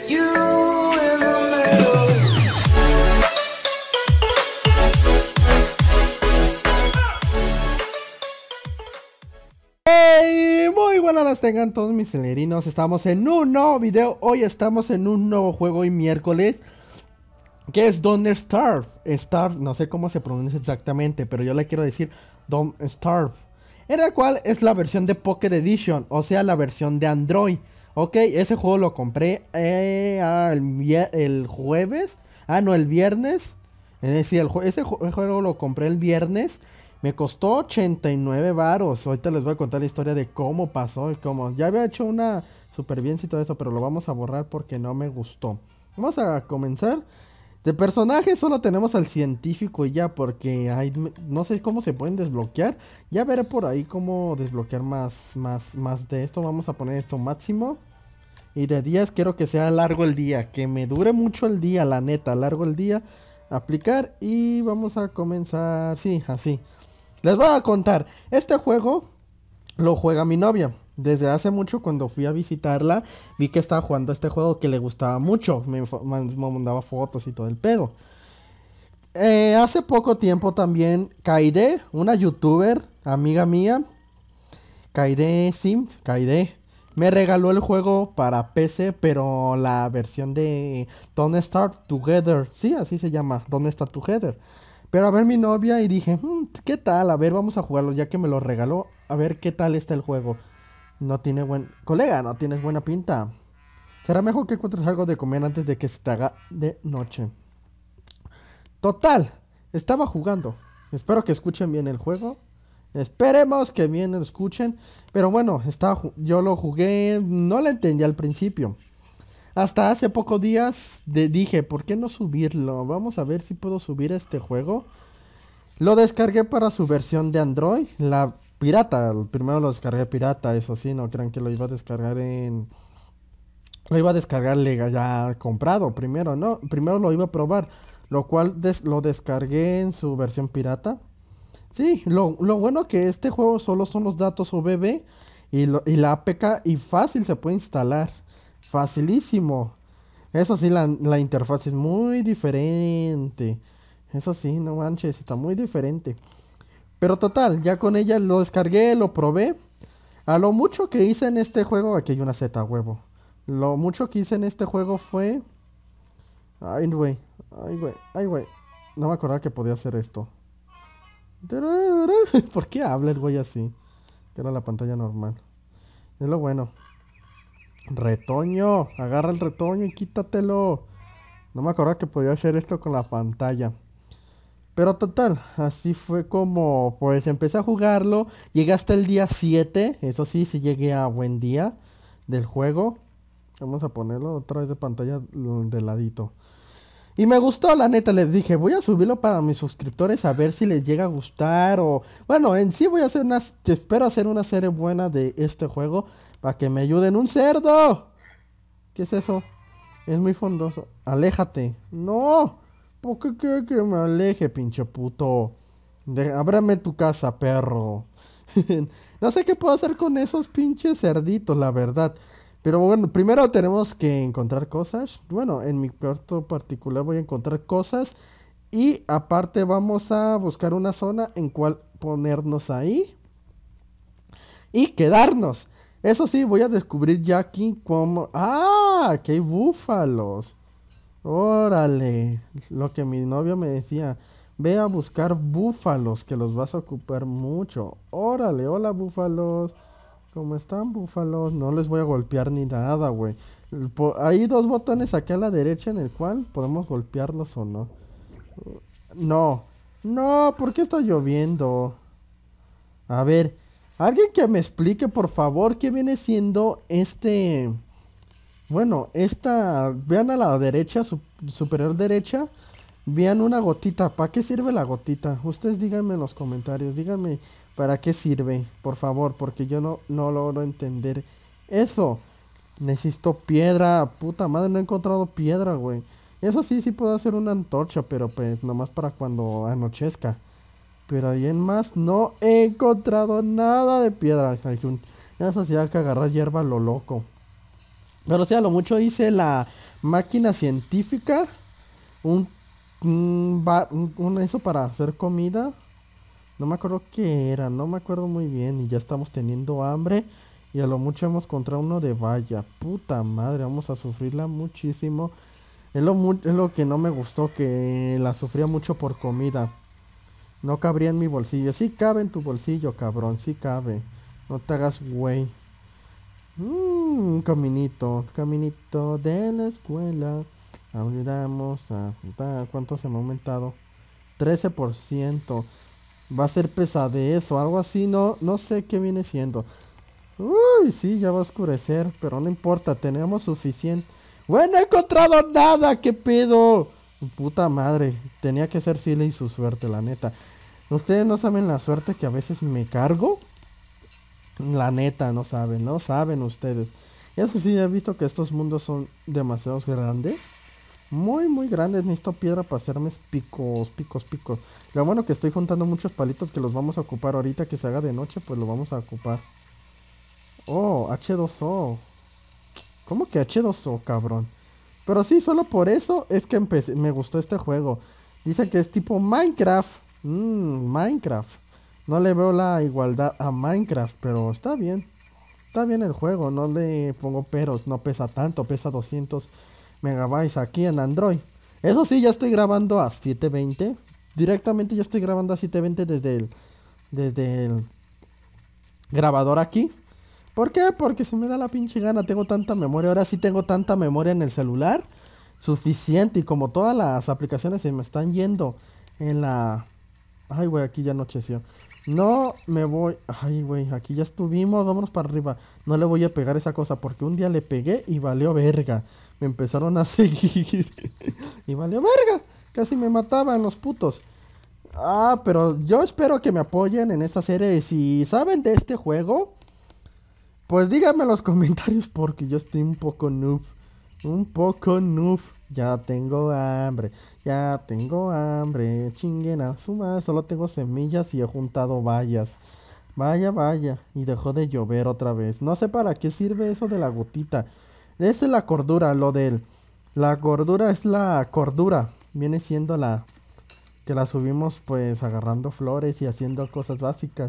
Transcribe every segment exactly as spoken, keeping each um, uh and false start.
You in the middle. ¡Hey! Muy buenas las tengan todos mis celerinos. Estamos en un nuevo video. Hoy estamos en un nuevo juego y miércoles, que es Don't Starve. Starve, no sé cómo se pronuncia exactamente, pero yo le quiero decir Don't Starve. En el cual es la versión de Pocket Edition, o sea, la versión de Android. Ok, ese juego lo compré eh, ah, el, el jueves. Ah, no, el viernes. Es decir, el, ese juego lo compré el viernes. Me costó ochenta y nueve varos. Ahorita les voy a contar la historia de cómo pasó y cómo. Ya había hecho una supervivencia y todo eso, pero lo vamos a borrar porque no me gustó. Vamos a comenzar. De personaje solo tenemos al científico y ya, porque hay, no sé cómo se pueden desbloquear. Ya veré por ahí cómo desbloquear más, más, más de esto. Vamos a poner esto máximo. Y de días quiero que sea largo el día, que me dure mucho el día, la neta, largo el día. Aplicar y vamos a comenzar, sí, así. Les voy a contar, este juego lo juega mi novia. Desde hace mucho, cuando fui a visitarla, vi que estaba jugando este juego que le gustaba mucho. Me, me mandaba fotos y todo el pedo. Eh, hace poco tiempo también, Kaide, una youtuber, amiga mía, Kaide Sims, Kaide, me regaló el juego para P C, pero la versión de Don't Starve Together. Sí, así se llama, Don't Starve Together. Pero a ver mi novia y dije, mmm, ¿qué tal? A ver, vamos a jugarlo, ya que me lo regaló. A ver qué tal está el juego. No tiene buen... Colega, no tienes buena pinta. Será mejor que encuentres algo de comer antes de que se te haga de noche. Total, estaba jugando. Espero que escuchen bien el juego. Esperemos que bien lo escuchen. Pero bueno, estaba, yo lo jugué, no lo entendí al principio. Hasta hace pocos días de, dije, ¿por qué no subirlo? Vamos a ver si puedo subir este juego. Lo descargué para su versión de Android, la pirata. Primero lo descargué pirata, eso sí, no crean que lo iba a descargar en... Lo iba a descargar ya comprado primero, ¿no? Primero lo iba a probar, lo cual des lo descargué en su versión pirata. Sí, lo, lo bueno que este juego solo son los datos U V B y, lo, y la A P K y fácil se puede instalar. Facilísimo. Eso sí, la, la interfaz es muy diferente. Eso sí, no manches, está muy diferente. Pero total, ya con ella lo descargué, lo probé. A lo mucho que hice en este juego, aquí hay una Z, huevo. Lo mucho que hice en este juego fue... Ay, güey, ay, güey, ay, güey. No me acordaba que podía hacer esto. ¿Por qué habla el güey así? Que era la pantalla normal. Es lo bueno. Retoño, agarra el retoño y quítatelo. No me acordaba que podía hacer esto con la pantalla. Pero total, así fue como pues empecé a jugarlo. Llegué hasta el día siete. Eso sí, sí llegué a buen día del juego. Vamos a ponerlo otra vez de pantalla de ladito. Y me gustó, la neta, les dije, voy a subirlo para mis suscriptores a ver si les llega a gustar o... Bueno, en sí voy a hacer una... Espero hacer una serie buena de este juego para que me ayuden. ¡Un cerdo! ¿Qué es eso? Es muy fondoso. ¡Aléjate! ¡No! ¿Por qué quiere que me aleje, pinche puto? De... Ábrame tu casa, perro. No sé qué puedo hacer con esos pinches cerditos, la verdad. Pero bueno, primero tenemos que encontrar cosas. Bueno, en mi cuarto particular voy a encontrar cosas. Y aparte vamos a buscar una zona en cual ponernos ahí. Y quedarnos. Eso sí, voy a descubrir ya aquí cómo... ¡Ah! ¡Que hay búfalos! Órale. Lo que mi novio me decía. Ve a buscar búfalos, que los vas a ocupar mucho. Órale, hola búfalos. ¿Cómo están, búfalos? No les voy a golpear ni nada, güey. Hay dos botones aquí a la derecha en el cual podemos golpearlos o no. No. No, ¿por qué está lloviendo? A ver, alguien que me explique, por favor, qué viene siendo este... Bueno, esta... Vean a la derecha, su... superior derecha. Vean una gotita. ¿Para qué sirve la gotita? Ustedes díganme en los comentarios. Díganme para qué sirve, por favor, porque yo no, no logro entender eso. Necesito piedra. Puta madre, no he encontrado piedra, güey. Eso sí, sí puedo hacer una antorcha, pero pues nomás para cuando anochezca. Pero ahí en más no he encontrado nada de piedra. Eso sí, hay que agarrar hierba a lo loco. Pero sí, a lo mucho hice la máquina científica. Un, un, ba- un- un eso para hacer comida. No me acuerdo qué era, no me acuerdo muy bien. Y ya estamos teniendo hambre. Y a lo mucho hemos encontrado uno de valla. Puta madre, vamos a sufrirla muchísimo. Es lo, mu- es lo que no me gustó, que la sufría mucho por comida. No cabría en mi bolsillo. Sí cabe en tu bolsillo, cabrón, sí cabe. No te hagas güey. Mm, un caminito, caminito de la escuela. Ayudamos a... a- ¿Cuánto se me ha aumentado? Trece por ciento. Va a ser pesadez o algo así, no, no sé qué viene siendo. Uy, sí, ya va a oscurecer, pero no importa, tenemos suficiente. Bueno, no he encontrado nada, ¿qué pedo? Puta madre, tenía que ser Silly y su suerte, la neta. Ustedes no saben la suerte que a veces me cargo. La neta, no saben, no saben ustedes. Eso sí, he visto que estos mundos son demasiado grandes. Muy, muy grandes. Necesito piedra para hacerme picos, picos, picos. Lo bueno que estoy juntando muchos palitos que los vamos a ocupar ahorita que se haga de noche, pues lo vamos a ocupar. Oh, H dos O. ¿Cómo que H dos O, cabrón? Pero sí, solo por eso es que empecé, me gustó este juego. Dice que es tipo Minecraft. Mmm, Minecraft. No le veo la igualdad a Minecraft, pero está bien. Está bien el juego, no le pongo peros. No pesa tanto, pesa doscientos megabytes aquí en Android. Eso sí, ya estoy grabando a setecientos veinte. Directamente ya estoy grabando a setecientos veinte desde el, desde el grabador aquí. ¿Por qué? Porque se me da la pinche gana, tengo tanta memoria. Ahora sí tengo tanta memoria en el celular. Suficiente. Y como todas las aplicaciones se me están yendo en la... Ay, güey, aquí ya anocheció. No me voy... Ay, güey, aquí ya estuvimos. Vámonos para arriba. No le voy a pegar esa cosa porque un día le pegué y valió verga. Me empezaron a seguir. Y valió verga. Casi me mataban los putos. Ah, pero yo espero que me apoyen en esta serie. Si saben de este juego... Pues díganme en los comentarios porque yo estoy un poco noob. Un poco noob. Ya tengo hambre. Ya tengo hambre. Chinguen a su madre. Solo tengo semillas y he juntado bayas. Vaya, vaya. Y dejó de llover otra vez. No sé para qué sirve eso de la gotita. Esa es la cordura. Lo del... La gordura es la cordura. Viene siendo la... Que la subimos pues agarrando flores y haciendo cosas básicas.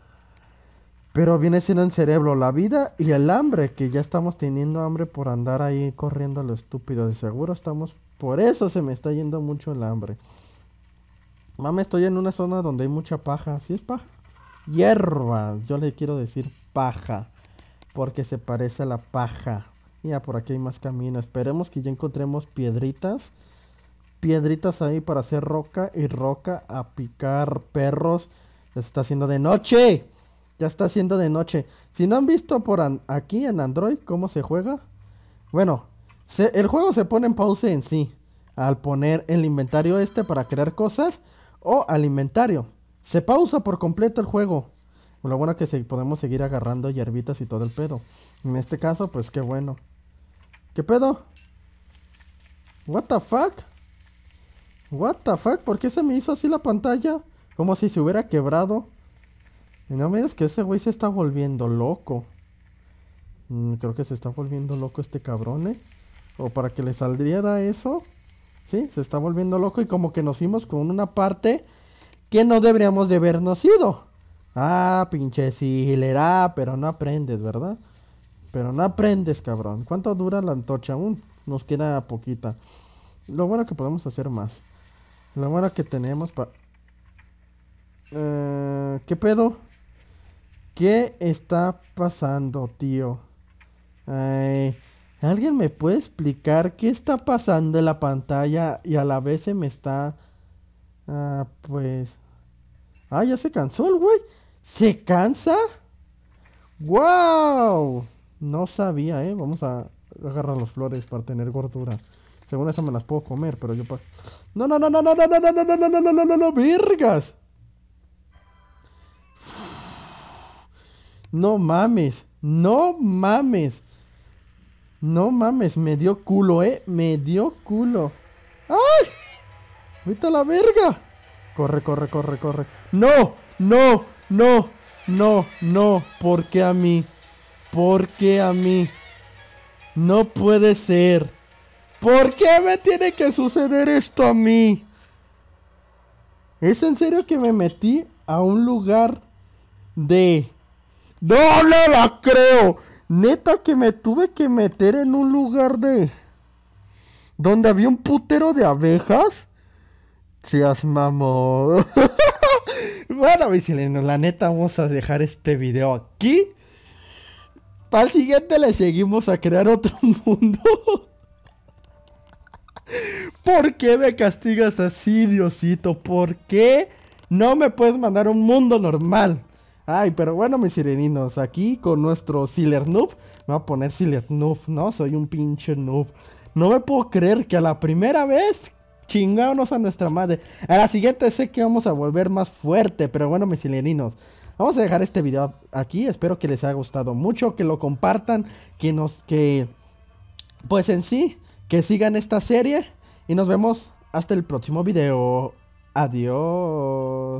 Pero viene siendo el cerebro, la vida y el hambre, que ya estamos teniendo hambre por andar ahí corriendo a lo estúpido. De seguro estamos... Por eso se me está yendo mucho el hambre. Mami, estoy en una zona donde hay mucha paja. ¿Sí es paja? Hierba. Yo le quiero decir paja. Porque se parece a la paja. Ya, por aquí hay más camino. Esperemos que ya encontremos piedritas. Piedritas ahí para hacer roca y roca a picar perros. Se está haciendo de noche. Ya está haciendo de noche. Si no han visto por an- aquí en Android cómo se juega. Bueno, se- el juego se pone en pausa en sí. Al poner el inventario este para crear cosas. O al inventario. Se pausa por completo el juego. Lo bueno que se, podemos seguir agarrando hierbitas y todo el pedo. En este caso, pues qué bueno. ¿Qué pedo? What the fuck? What the fuck? ¿Por qué se me hizo así la pantalla? Como si se hubiera quebrado. Y no me digas que ese güey se está volviendo loco. Mm, creo que se está volviendo loco este cabrón, ¿eh? O para que le saldría eso. Sí, se está volviendo loco y como que nos fuimos con una parte que no deberíamos de habernos ido. Ah, pinche silera, pero no aprendes, ¿verdad? Pero no aprendes, cabrón. ¿Cuánto dura la antorcha? Aún nos queda poquita. Lo bueno que podemos hacer más. Lo bueno que tenemos para... Eh, ¿qué pedo? ¿Qué está pasando, tío? Ay, ¿alguien me puede explicar qué está pasando en la pantalla y a la vez se me está... Ah, pues... Ah, ya se cansó el güey. ¿Se cansa? ¡Wow! No sabía, ¿eh? Vamos a agarrar las flores para tener gordura. Según eso me las puedo comer, pero yo... pa- No, no, no, no, no, no, no, no, no, no, no, no, no, no, no, no, virgas. No mames, no mames. No mames, me dio culo, eh. Me dio culo. ¡Ay! ¡Vete a la verga! Corre, corre, corre, corre. ¡No! ¡No! ¡No! ¡No! ¡No! ¿Por qué a mí? ¿Por qué a mí? No puede ser. ¿Por qué me tiene que suceder esto a mí? ¿Es en serio que me metí a un lugar de... ¡No, no la creo! Neta que me tuve que meter en un lugar de... donde había un putero de abejas. Seas mamón. Bueno, mis chilenos, la neta vamos a dejar este video aquí. Para el siguiente le seguimos a crear otro mundo. ¿Por qué me castigas así, Diosito? ¿Por qué no me puedes mandar a un mundo normal? Ay, pero bueno, mis sireninos, aquí con nuestro Sealer Noob. Me voy a poner Sealer Noob, ¿no? Soy un pinche noob. No me puedo creer que a la primera vez chingámonos a nuestra madre. A la siguiente sé que vamos a volver más fuerte. Pero bueno, mis sireninos, vamos a dejar este video aquí. Espero que les haya gustado mucho, que lo compartan, que nos... que... pues en sí, que sigan esta serie. Y nos vemos hasta el próximo video. Adiós.